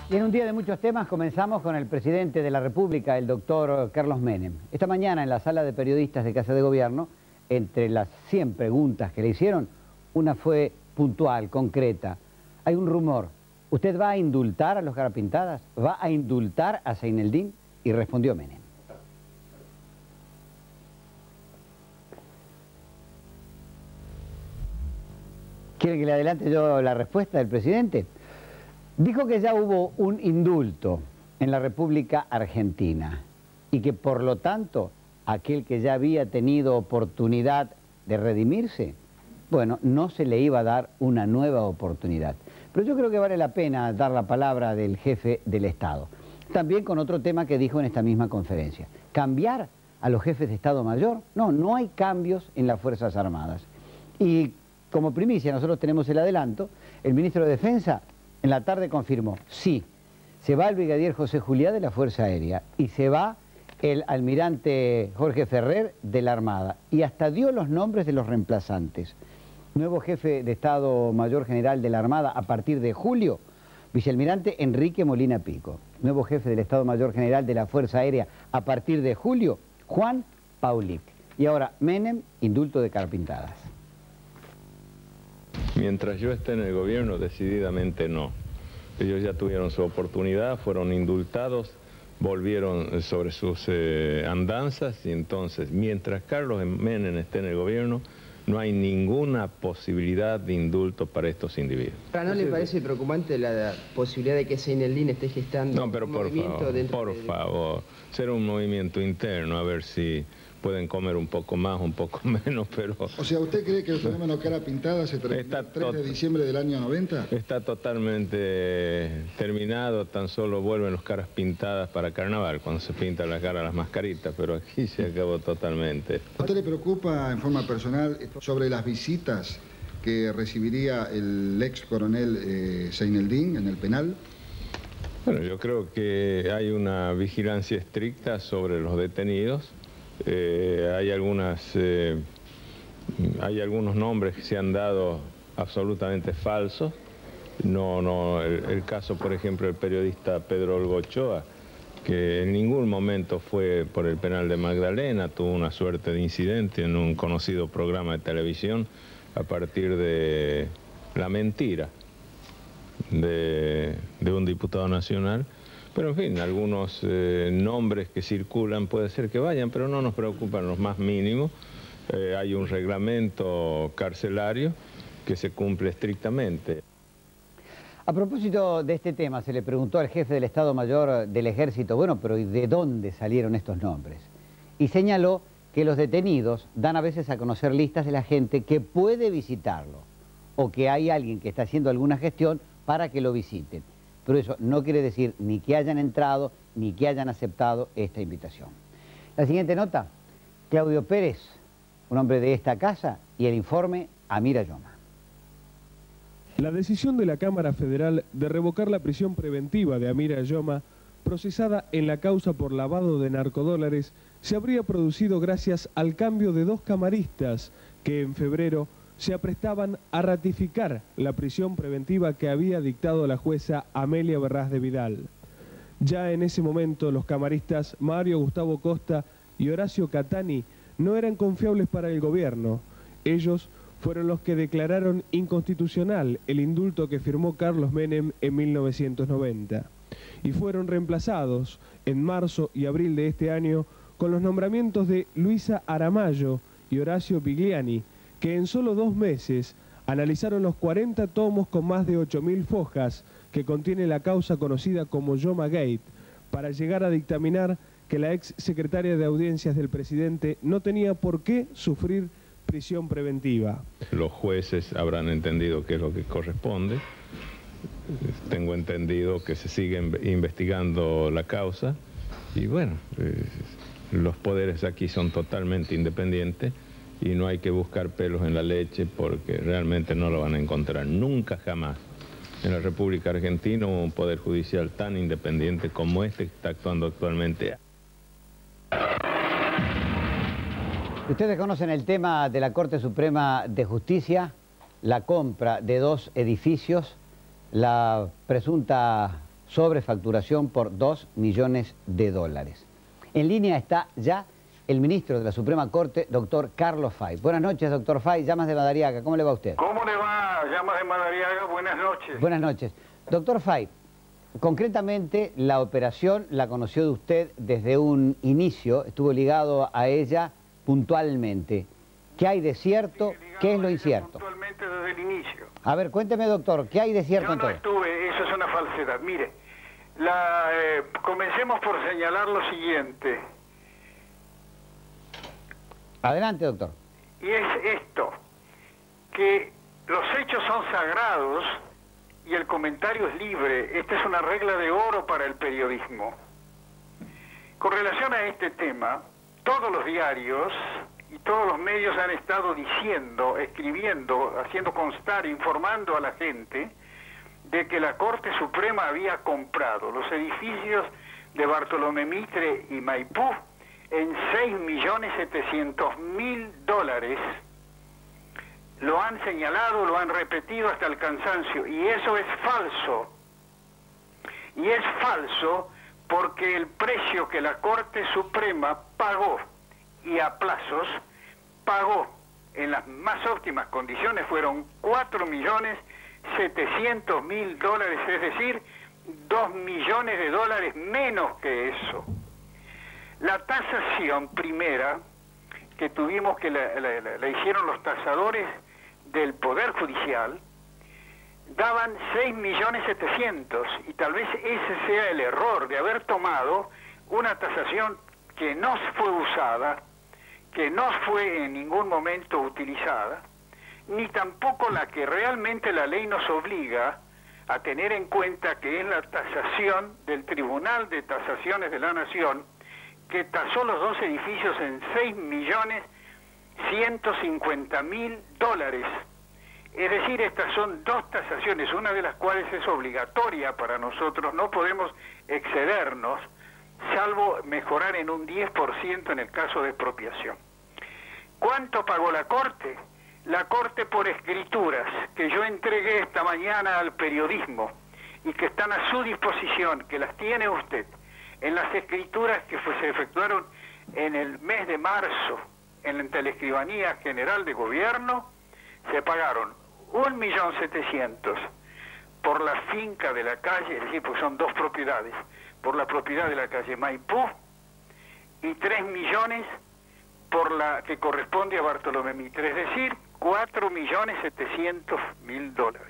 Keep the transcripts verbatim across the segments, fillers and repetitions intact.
Y en un día de muchos temas comenzamos con el presidente de la República, el doctor Carlos Menem. Esta mañana en la sala de periodistas de Casa de Gobierno, entre las cien preguntas que le hicieron, una fue puntual, concreta. Hay un rumor. ¿Usted va a indultar a los Carapintadas? ¿Va a indultar a Seineldín? Y respondió Menem. ¿Quiere que le adelante yo la respuesta del presidente? Dijo que ya hubo un indulto en la República Argentina y que por lo tanto aquel que ya había tenido oportunidad de redimirse, bueno, no se le iba a dar una nueva oportunidad. Pero yo creo que vale la pena dar la palabra del jefe del Estado. También con otro tema que dijo en esta misma conferencia. ¿Cambiar a los jefes de Estado Mayor? No, no hay cambios en las Fuerzas Armadas. Y como primicia, nosotros tenemos el adelanto, el ministro de Defensa en la tarde confirmó, sí, se va el brigadier José Juliá de la Fuerza Aérea y se va el almirante Jorge Ferrer de la Armada y hasta dio los nombres de los reemplazantes. Nuevo jefe de Estado Mayor General de la Armada a partir de julio, vicealmirante Enrique Molina Pico. Nuevo jefe del Estado Mayor General de la Fuerza Aérea a partir de julio, Juan Paulic. Y ahora Menem, indulto de Carapintadas. Mientras yo esté en el gobierno, decididamente no. Ellos ya tuvieron su oportunidad, fueron indultados, volvieron sobre sus eh, andanzas y entonces, mientras Carlos Menem esté en el gobierno, no hay ninguna posibilidad de indulto para estos individuos. ¿No le parece preocupante la posibilidad de que Seineldín esté gestando no, pero un por movimiento favor, dentro por de... favor, será un movimiento interno, a ver si pueden comer un poco más, un poco menos, pero... O sea, ¿usted cree que el fenómeno Carapintada se terminó el tres de diciembre del año noventa? Está totalmente terminado, tan solo vuelven los caras pintadas para carnaval, cuando se pintan la cara las mascaritas, pero aquí se acabó totalmente. ¿A usted le preocupa en forma personal sobre las visitas que recibiría el ex coronel eh, Seineldín en el penal? Bueno, yo creo que hay una vigilancia estricta sobre los detenidos. Eh, hay algunas eh, hay algunos nombres que se han dado absolutamente falsos. No, no, el, el caso, por ejemplo, del periodista Pedro Olgo Ochoa, que en ningún momento fue por el penal de Magdalena, tuvo una suerte de incidente en un conocido programa de televisión a partir de la mentira de, de un diputado nacional. Pero en fin, algunos eh, nombres que circulan puede ser que vayan, pero no nos preocupan los más mínimos. Eh, hay un reglamento carcelario que se cumple estrictamente. A propósito de este tema, se le preguntó al jefe del Estado Mayor del Ejército, bueno, pero ¿y de dónde salieron estos nombres? Y señaló que los detenidos dan a veces a conocer listas de la gente que puede visitarlo, o que hay alguien que está haciendo alguna gestión para que lo visiten. Pero eso no quiere decir ni que hayan entrado, ni que hayan aceptado esta invitación. La siguiente nota, Claudio Pérez, un hombre de esta casa, y el informe Amir Ayoma. La decisión de la Cámara Federal de revocar la prisión preventiva de Amir Ayoma, procesada en la causa por lavado de narcodólares, se habría producido gracias al cambio de dos camaristas que en febrero se aprestaban a ratificar la prisión preventiva que había dictado la jueza Amelia Berraz de Vidal. Ya en ese momento los camaristas Mario Gustavo Costa y Horacio Catani no eran confiables para el gobierno. Ellos fueron los que declararon inconstitucional el indulto que firmó Carlos Menem en mil novecientos noventa. Y fueron reemplazados en marzo y abril de este año con los nombramientos de Luisa Aramayo y Horacio Bigliani, que en solo dos meses analizaron los cuarenta tomos con más de ocho mil fojas que contiene la causa conocida como Yoma Gate, para llegar a dictaminar que la ex secretaria de Audiencias del presidente no tenía por qué sufrir prisión preventiva. Los jueces habrán entendido qué es lo que corresponde. Tengo entendido que se sigue investigando la causa y bueno, eh, los poderes aquí son totalmente independientes. Y no hay que buscar pelos en la leche porque realmente no lo van a encontrar nunca jamás. En la República Argentina hubo un poder judicial tan independiente como este que está actuando actualmente. Ustedes conocen el tema de la Corte Suprema de Justicia, la compra de dos edificios, la presunta sobrefacturación por dos millones de dólares. En línea está ya el ministro de la Suprema Corte, doctor Carlos Fay. Buenas noches, doctor Fay, Llamas de Madariaga. ¿Cómo le va a usted? ¿Cómo le va, Llamas de Madariaga? Buenas noches. Buenas noches. Doctor Fay, concretamente la operación la conoció de usted desde un inicio, estuvo ligado a ella puntualmente. ¿Qué hay de cierto? ¿Qué es lo incierto? Puntualmente desde el inicio. A ver, cuénteme, doctor, ¿qué hay de cierto Yo en no todo? estuve, eso es una falsedad. Mire, la, eh, comencemos por señalar lo siguiente. Adelante, doctor. Y es esto, que los hechos son sagrados y el comentario es libre. Esta es una regla de oro para el periodismo. Con relación a este tema, todos los diarios y todos los medios han estado diciendo, escribiendo, haciendo constar, informando a la gente de que la Corte Suprema había comprado los edificios de Bartolomé Mitre y Maipú en seis millones setecientos mil dólares. Lo han señalado, lo han repetido hasta el cansancio, y eso es falso. Y es falso porque el precio que la Corte Suprema pagó, y a plazos, pagó en las más óptimas condiciones, fueron cuatro millones setecientos mil dólares, es decir, dos millones de dólares menos que eso. La tasación primera que tuvimos, que la, la, la, la hicieron los tasadores del Poder Judicial, daban seis millones setecientos, y tal vez ese sea el error de haber tomado una tasación que no fue usada, que no fue en ningún momento utilizada, ni tampoco la que realmente la ley nos obliga a tener en cuenta, que es la tasación del Tribunal de Tasaciones de la Nación, que tasó los dos edificios en seis millones ciento cincuenta mil dólares. Es decir, estas son dos tasaciones, una de las cuales es obligatoria para nosotros, no podemos excedernos, salvo mejorar en un diez por ciento en el caso de expropiación. ¿Cuánto pagó la Corte? La Corte, por escrituras que yo entregué esta mañana al periodismo y que están a su disposición, que las tiene usted, en las escrituras que fue, se efectuaron en el mes de marzo en la Teleescribanía General de Gobierno, se pagaron un millón setecientos por la finca de la calle, es decir, pues son dos propiedades, por la propiedad de la calle Maipú, y tres millones por la que corresponde a Bartolomé Mitre, es decir, cuatro millones setecientos mil dólares.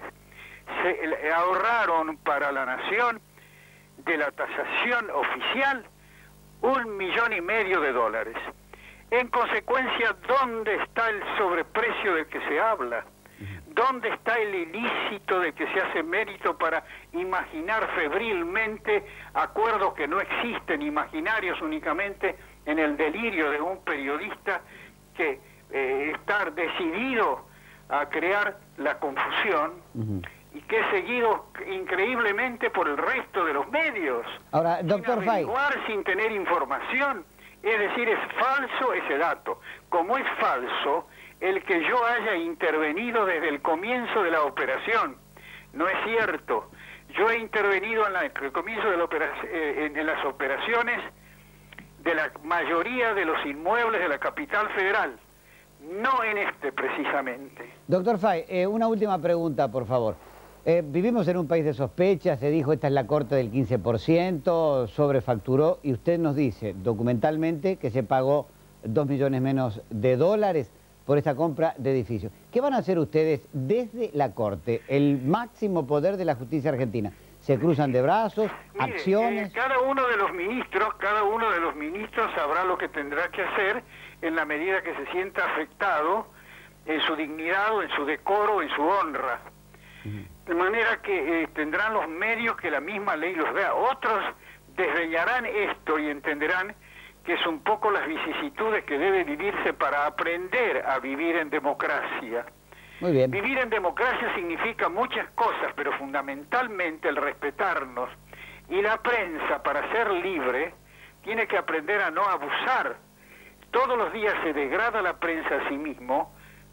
Se ahorraron para la nación de la tasación oficial un millón y medio de dólares. En consecuencia, ¿dónde está el sobreprecio del que se habla? ¿Dónde está el ilícito de que se hace mérito para imaginar febrilmente acuerdos que no existen, imaginarios únicamente en el delirio de un periodista que eh, está decidido a crear la confusión? Uh-huh. Y que es seguido increíblemente por el resto de los medios. Ahora, doctor Fay, sin averiguar, sin tener información. Es decir, es falso ese dato. Como es falso el que yo haya intervenido desde el comienzo de la operación. No es cierto. Yo he intervenido en la, el comienzo de la operación, eh, en, en las operaciones de la mayoría de los inmuebles de la capital federal. No en este precisamente. Doctor Fay, eh, una última pregunta, por favor. Eh, vivimos en un país de sospechas, se dijo esta es la Corte del quince por ciento, sobrefacturó, y usted nos dice documentalmente que se pagó dos millones menos de dólares por esta compra de edificios. ¿Qué van a hacer ustedes desde la Corte, el máximo poder de la justicia argentina? ¿Se cruzan de brazos, Mire, acciones? Eh, cada uno de los ministros, cada uno de los ministros sabrá lo que tendrá que hacer en la medida que se sienta afectado en su dignidad o en su decoro, en su honra. Uh-huh. De manera que eh, tendrán los medios que la misma ley los da. Otros desdeñarán esto y entenderán que es un poco las vicisitudes que debe vivirse para aprender a vivir en democracia. Muy bien. Vivir en democracia significa muchas cosas, pero fundamentalmente el respetarnos. Y la prensa, para ser libre, tiene que aprender a no abusar. Todos los días se degrada la prensa a sí mismo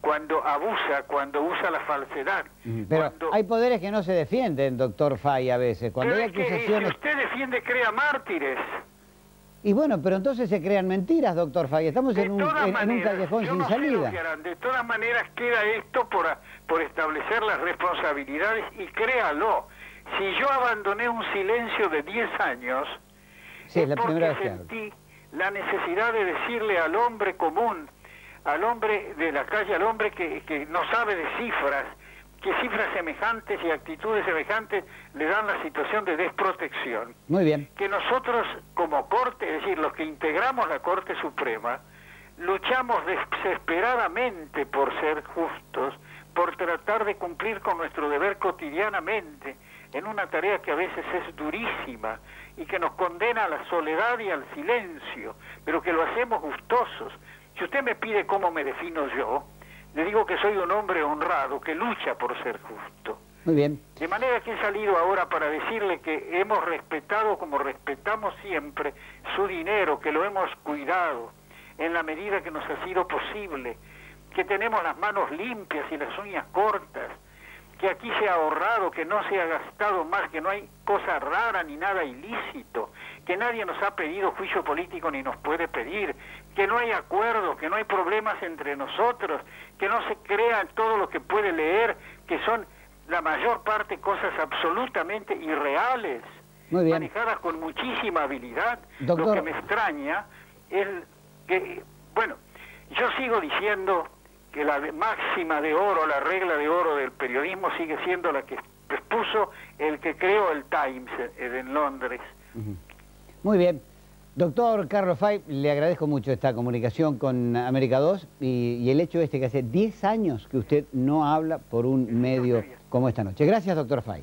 cuando abusa, cuando usa la falsedad. Pero cuando... hay poderes que no se defienden, doctor Fay, a veces. Cuando pero hay es que, acusaciones... si usted defiende, crea mártires. Y bueno, pero entonces se crean mentiras, doctor Fay. Estamos De en un, todas en, maneras, en un callejón yo sin no sé lo salida. que harán. De todas maneras queda esto por, por establecer las responsabilidades, y créalo, si yo abandoné un silencio de diez años, Sí, es es la porque primera vez que hablo. sentí la necesidad de decirle al hombre común, al hombre de la calle, al hombre que, que no sabe de cifras, que cifras semejantes y actitudes semejantes le dan la situación de desprotección. Muy bien. Que nosotros como Corte, es decir, los que integramos la Corte Suprema, luchamos desesperadamente por ser justos, por tratar de cumplir con nuestro deber cotidianamente, en una tarea que a veces es durísima y que nos condena a la soledad y al silencio, pero que lo hacemos gustosos. Si usted me pide cómo me defino yo, le digo que soy un hombre honrado, que lucha por ser justo. Muy bien. De manera que he salido ahora para decirle que hemos respetado, como respetamos siempre, su dinero, que lo hemos cuidado en la medida que nos ha sido posible, que tenemos las manos limpias y las uñas cortas, que aquí se ha ahorrado, que no se ha gastado más, que no hay cosa rara ni nada ilícito, que nadie nos ha pedido juicio político ni nos puede pedir, que no hay acuerdos, que no hay problemas entre nosotros, que no se crea todo lo que puede leer, que son la mayor parte cosas absolutamente irreales, Muy bien. manejadas con muchísima habilidad. Doctor. Lo que me extraña es que, bueno, yo sigo diciendo que la de- máxima de oro, la regla de oro del periodismo sigue siendo la que expuso el que creó el Times eh, en Londres. Muy bien. Doctor Carlos Fay, le agradezco mucho esta comunicación con América dos y, y el hecho este que hace diez años que usted no habla por un medio como esta noche. Gracias, doctor Fay.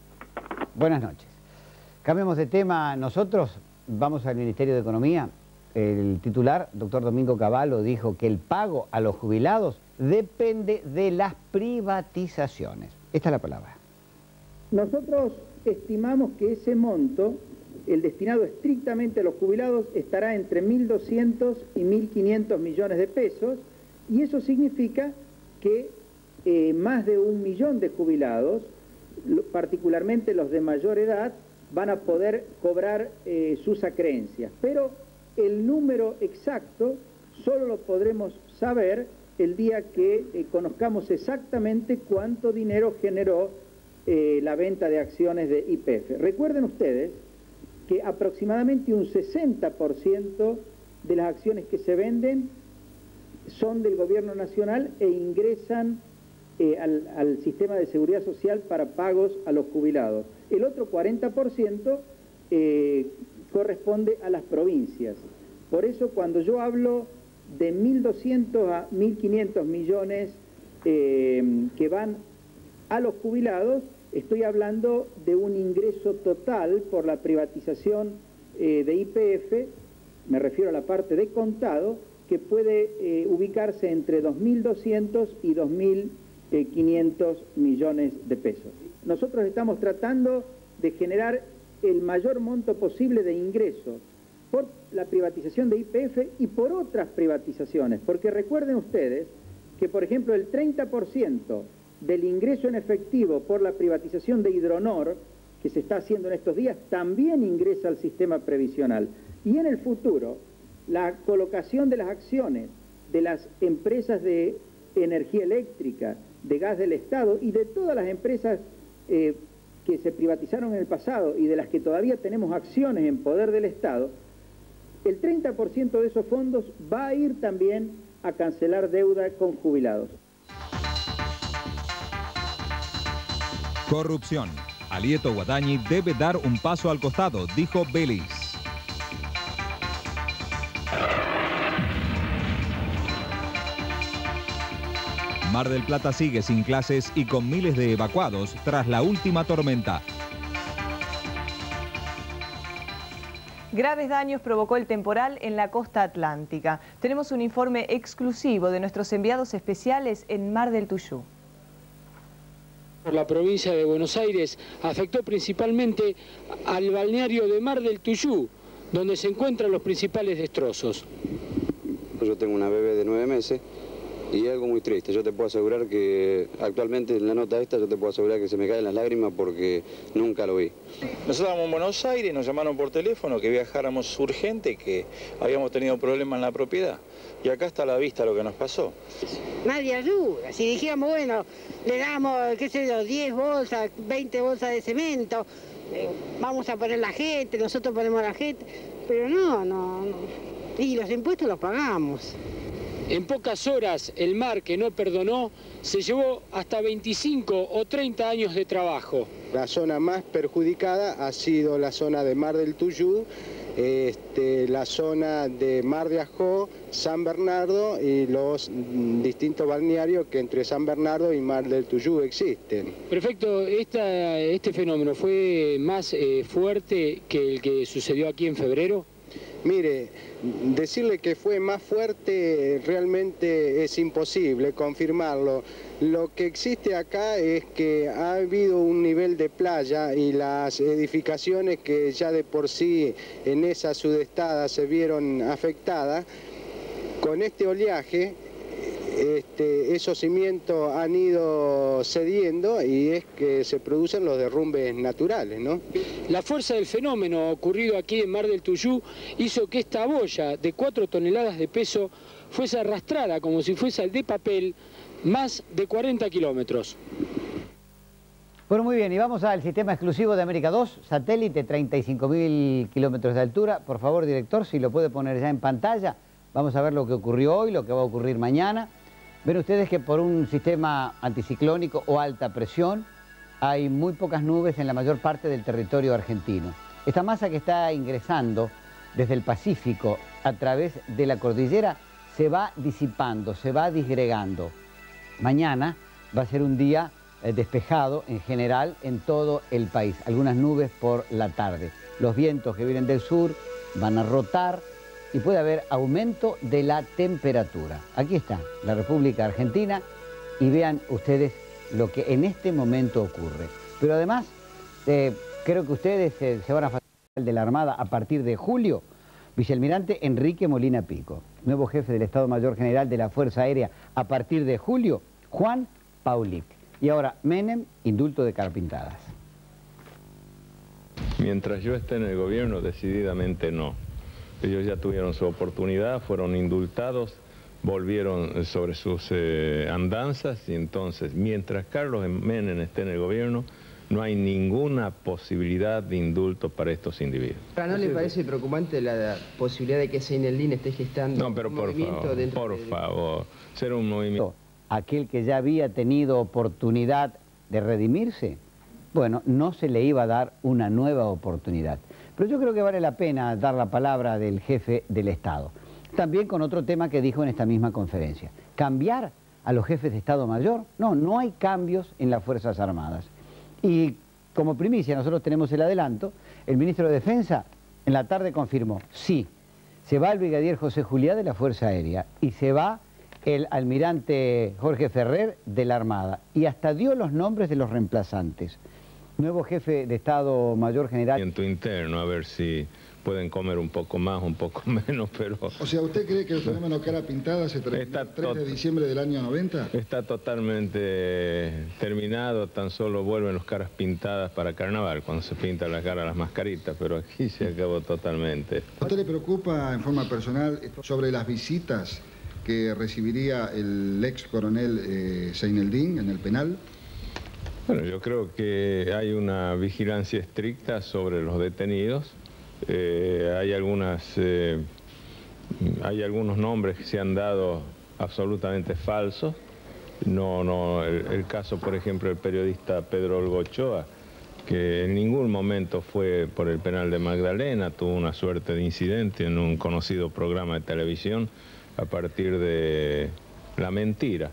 Buenas noches. Cambiemos de tema. Nosotros vamos al Ministerio de Economía. El titular, doctor Domingo Cavallo, dijo que el pago a los jubilados depende de las privatizaciones. Esta es la palabra. Nosotros estimamos que ese monto, el destinado estrictamente a los jubilados, estará entre mil doscientos y mil quinientos millones de pesos, y eso significa que eh, más de un millón de jubilados, lo- particularmente los de mayor edad, van a poder cobrar eh, sus acreencias. Pero el número exacto solo lo podremos saber el día que eh, conozcamos exactamente cuánto dinero generó eh, la venta de acciones de Y P F. Recuerden ustedes que aproximadamente un sesenta por ciento de las acciones que se venden son del gobierno nacional e ingresan eh, al, al sistema de seguridad social para pagos a los jubilados. El otro cuarenta por ciento eh, corresponde a las provincias. Por eso cuando yo hablo de mil doscientos a mil quinientos millones eh, que van a los jubilados, estoy hablando de un ingreso total por la privatización eh, de Y P F, me refiero a la parte de contado, que puede eh, ubicarse entre dos mil doscientos y dos mil quinientos millones de pesos. Nosotros estamos tratando de generar el mayor monto posible de ingresos por la privatización de Y P F y por otras privatizaciones, porque recuerden ustedes que, por ejemplo, el treinta por ciento del ingreso en efectivo por la privatización de Hidronor, que se está haciendo en estos días, también ingresa al sistema previsional. Y en el futuro, la colocación de las acciones de las empresas de energía eléctrica, de gas del Estado y de todas las empresas eh, que se privatizaron en el pasado y de las que todavía tenemos acciones en poder del Estado, el treinta por ciento de esos fondos va a ir también a cancelar deuda con jubilados. Corrupción. Alieto Guadañi debe dar un paso al costado, dijo Belis. Mar del Plata sigue sin clases y con miles de evacuados tras la última tormenta. Graves daños provocó el temporal en la costa atlántica. Tenemos un informe exclusivo de nuestros enviados especiales en Mar del Tuyú. Por la provincia de Buenos Aires afectó principalmente al balneario de Mar del Tuyú, donde se encuentran los principales destrozos. Yo tengo una bebé de nueve meses y es algo muy triste. Yo te puedo asegurar que actualmente en la nota esta yo te puedo asegurar que se me caen las lágrimas porque nunca lo vi. Nosotros estábamos en Buenos Aires, nos llamaron por teléfono que viajáramos urgente, que habíamos tenido problemas en la propiedad. Y acá está a la vista lo que nos pasó. Nadie ayuda. Si dijéramos, bueno, le damos, qué sé yo, diez bolsas, veinte bolsas de cemento, eh, vamos a poner la gente, nosotros ponemos a la gente, pero no, no, no. Y los impuestos los pagamos. En pocas horas, el mar que no perdonó se llevó hasta veinticinco o treinta años de trabajo. La zona más perjudicada ha sido la zona de Mar del Tuyú, este, la zona de Mar de Ajó, San Bernardo y los distintos balnearios que entre San Bernardo y Mar del Tuyú existen. Prefecto, esta, ¿este fenómeno fue más eh, fuerte que el que sucedió aquí en febrero? Mire, decirle que fue más fuerte realmente es imposible confirmarlo. Lo que existe acá es que ha habido un nivel de playa y las edificaciones que ya de por sí en esa sudestada se vieron afectadas, con este oleaje Este, esos cimientos han ido cediendo y es que se producen los derrumbes naturales, ¿no? La fuerza del fenómeno ocurrido aquí en Mar del Tuyú hizo que esta boya de cuatro toneladas de peso fuese arrastrada como si fuese de papel más de cuarenta kilómetros. Bueno, muy bien, y vamos al sistema exclusivo de América dos, satélite, treinta y cinco mil kilómetros de altura. Por favor, director, si lo puede poner ya en pantalla, vamos a ver lo que ocurrió hoy, lo que va a ocurrir mañana. Ven ustedes que por un sistema anticiclónico o alta presión hay muy pocas nubes en la mayor parte del territorio argentino. Esta masa que está ingresando desde el Pacífico a través de la cordillera se va disipando, se va disgregando. Mañana va a ser un día eh, despejado en general en todo el país. Algunas nubes por la tarde. Los vientos que vienen del sur van a rotar y puede haber aumento de la temperatura. Aquí está la República Argentina y vean ustedes lo que en este momento ocurre. Pero además, eh, creo que ustedes eh, se van a facilitar de la Armada a partir de julio. Vicealmirante Enrique Molina Pico, nuevo jefe del Estado Mayor General de la Fuerza Aérea a partir de julio, Juan Paulit. Y ahora, Menem, indulto de cara pintadas. Mientras yo esté en el gobierno, decididamente no. Ellos ya tuvieron su oportunidad, fueron indultados, volvieron sobre sus eh, andanzas y entonces, mientras Carlos Menem esté en el gobierno, no hay ninguna posibilidad de indulto para estos individuos. ¿No le parece preocupante la posibilidad de que Seinelin esté gestando no, pero un por movimiento favor, dentro por de... favor, ser un movimiento... Aquel que ya había tenido oportunidad de redimirse, bueno, no se le iba a dar una nueva oportunidad. Pero yo creo que vale la pena dar la palabra del jefe del Estado. También con otro tema que dijo en esta misma conferencia. ¿Cambiar a los jefes de Estado Mayor? No, no hay cambios en las Fuerzas Armadas. Y como primicia, nosotros tenemos el adelanto, el ministro de Defensa en la tarde confirmó, sí, se va el brigadier José Juliá de la Fuerza Aérea y se va el almirante Jorge Ferrer de la Armada. Y hasta dio los nombres de los reemplazantes. Nuevo jefe de Estado Mayor General. Interno, a ver si pueden comer un poco más, un poco menos, pero... O sea, ¿usted cree que el fenómeno cara pintada se terminó el tres de diciembre del año noventa? Está totalmente terminado, tan solo vuelven los caras pintadas para carnaval, cuando se pintan la cara las mascaritas, pero aquí se acabó totalmente. ¿A usted le preocupa en forma personal sobre las visitas que recibiría el ex coronel eh, Seineldín en el penal? Bueno, yo creo que hay una vigilancia estricta sobre los detenidos. Eh, hay, algunas, eh, hay algunos nombres que se han dado absolutamente falsos. No, no, el, el caso, por ejemplo, del periodista Pedro Olgo Ochoa, que en ningún momento fue por el penal de Magdalena, tuvo una suerte de incidente en un conocido programa de televisión a partir de la mentira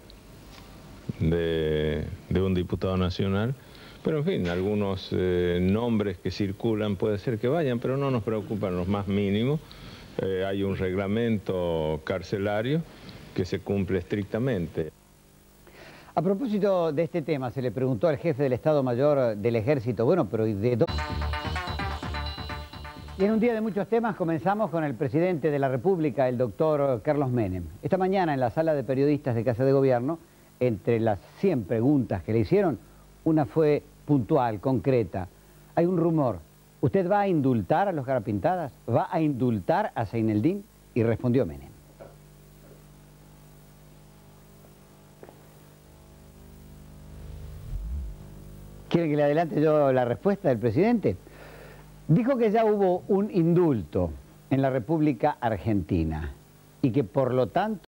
de, de un diputado nacional. Pero en fin, algunos eh, nombres que circulan puede ser que vayan, pero no nos preocupan los más mínimos. Eh, hay un reglamento carcelario que se cumple estrictamente. A propósito de este tema, se le preguntó al jefe del Estado Mayor del Ejército, bueno, pero ¿y de dónde? Y en un día de muchos temas comenzamos con el presidente de la República, el doctor Carlos Menem. Esta mañana en la sala de periodistas de Casa de Gobierno, entre las cien preguntas que le hicieron, una fue puntual, concreta. Hay un rumor. ¿Usted va a indultar a los Garapintadas? ¿Va a indultar a Seineldin? Y respondió Menem. ¿Quieren que le adelante yo la respuesta del presidente? Dijo que ya hubo un indulto en la República Argentina y que por lo tanto